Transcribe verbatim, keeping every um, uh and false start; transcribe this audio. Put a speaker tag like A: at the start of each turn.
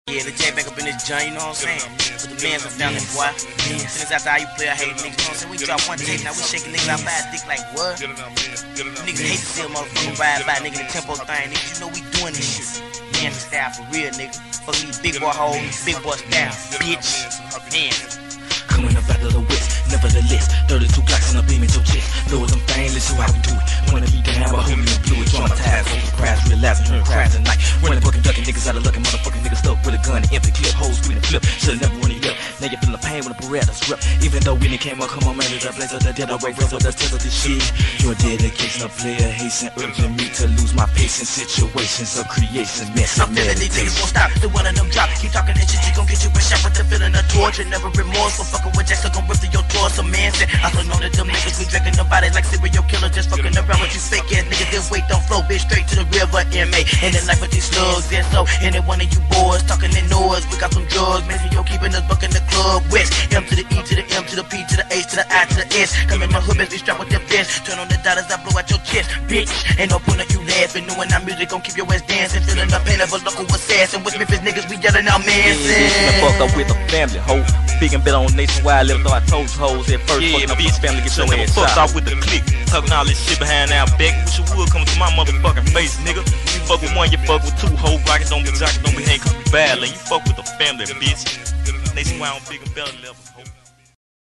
A: Yeah, the J back up in this joint, you know what I'm saying? But the man's are down there, boy. Since after how you play, I hate niggas, you know what I'm saying? We drop one tape, now we shaking niggas out by a dick like, what? Niggas hate to see a motherfucker ride by, nigga, the tempo thing, niggas, you know we doing this shit. Man, style for real, nigga. Fuck these big boy hoes, big boy style, bitch. Man.
B: Coming up out of the west, nevertheless, thirty-two Glocks on a beam in your chest. Know what I'm saying, listen how we do it. Wanna be down, but homie in blue, traumatized, over crash, realizing, hearing cries at night. Running, fucking, ducking, niggas out of luck, and motherfucking niggas stuck with a gun and empty clip, hoes, screaming flip. Should've never run it up. Now you feeling the pain when the Beretta's rip. Even though we didn't came up, come on, man, it's a blaze of the dead away, raise up the test of this shit. Your dedication, a player, hasten, urging me to lose my patience. Situations of creation, mess.
A: I'm feeling these niggas won't stop, the one of them drop. Keep talking that shit, you gon' get you a shot with the feeling of torture. Never remorse, so fucking with Jackson, gon' rip through your torso, man. Said, I still know that them niggas be drinking the bodies like serial killers, just fucking around with you fake ass niggas. This weight don't flow, bitch, straight to the river, M A. And then life with these slugs, yeah, so any one of you boys talking in noise, we got some drugs, man, so yo keeping us buck in the club west. M to the E to the M to the P to the H to the I to the S. Come in my hood, bitch, be strapped with them fists. Turn on the dollars, I blow out your chest, bitch. Ain't no point of you laughing, knowing our music gon' keep your ass dancing, feeling the pain of a local assassin. With Memphis niggas, we yelling out, man,
B: yeah, fuck up with a family, ho. Big and bet on nationwide, let though I told you hoes at first.
C: Yeah,
B: fucking
C: bitch,
B: family, get your
C: never
B: ass
C: fucked
B: shot.
C: off with the click. Talking all this shit behind our back. Wish you would come to my motherfucking face, nigga. You fuck with one, you fuck with two. Ho, rocket don't be jocking, don't be hanging, cause we bad. You fuck with the family, bitch. Nationwide on big and better level, ho.